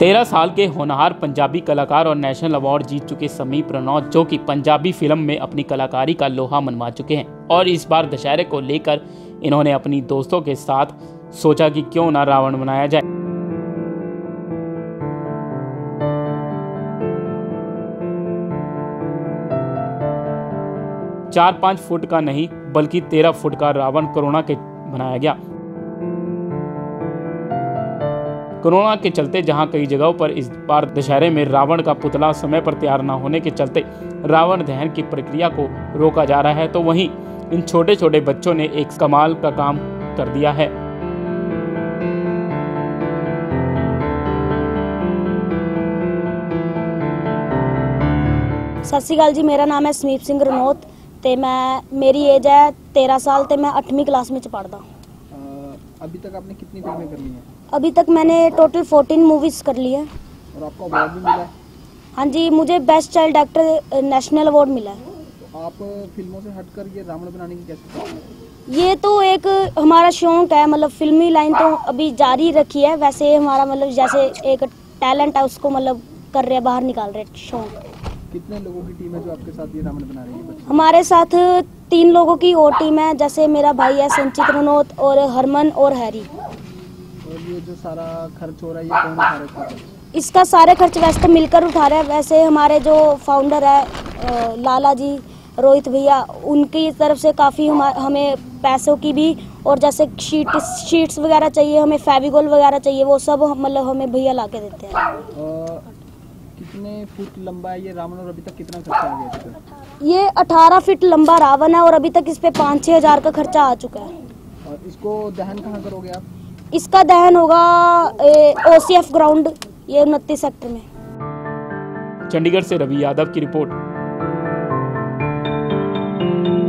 13 साल के होनहार पंजाबी कलाकार और नेशनल अवार्ड जीत चुके समीप रनौत, जो कि पंजाबी फिल्म में अपनी कलाकारी का लोहा मनवा चुके हैं, और इस बार दशहरे को लेकर इन्होंने अपनी दोस्तों के साथ सोचा कि क्यों ना रावण बनाया जाए। चार 5 फुट का नहीं बल्कि 13 फुट का रावण कोरोना के बनाया गया। कोरोना के चलते जहां कई जगहों पर इस बार दशहरे में रावण का पुतला समय पर तैयार न होने के चलते रावण दहन की प्रक्रिया को रोका जा रहा है, तो वहीं इन छोटे छोटे बच्चों ने एक कमाल का काम कर दिया है। सत श्री अकाल जी, मेरा नाम है समीप सिंह रनौत ते मेरी एज है 13 साल ते मैं 8वीं क्लास में पढ़दा। अभी तक आपने कितनी फिल्में कर ली हैं? अभी तक मैंने टोटल 14 मूवीज़ कर ली है। और आपको अवार्ड भी मिला है? हाँ जी, मुझे best child actor national award मिला है। तो आप फिल्मों से हटकर ये रावण बनाने की कैसे सोची? ये तो एक हमारा शौक है, मतलब फिल्मी लाइन तो अभी जारी रखी है, वैसे हमारा मतलब जैसे एक टैलेंट है उसको मतलब कर रहे हैं, बाहर निकाल रहे हैं शौक। कितने लोगों की टीम है जो आपके साथ ये रावण बना रही है? हमारे साथ 3 लोगों की और टीम है, जैसे मेरा भाई है संचित रनौत और हरमन और हैरी। और ये जो सारा खर्च हो रहा है ये कौन उठा रहा है? इसका सारे खर्च वैसे तो मिलकर उठा रहे हैं। वैसे हमारे जो फाउंडर है लाला जी, रोहित भैया, उनकी तरफ से काफ़ी हमें पैसों की भी, और जैसे शीट्स वगैरह चाहिए, हमें फेविकोल वगैरह चाहिए, वो सब मतलब हमें भैया ला के देते हैं। कितने फुट लंबा है ये रावण और अभी तक कितना खर्चा आ गया है? ये 18 फीट लंबा रावण है और अभी तक इस पे 5-6 हज़ार का खर्चा आ चुका है। और इसको दहन कहाँ करोगे आप? इसका दहन होगा OCF ग्राउंड, ये 29 सेक्टर में। चंडीगढ़ से रवि यादव की रिपोर्ट।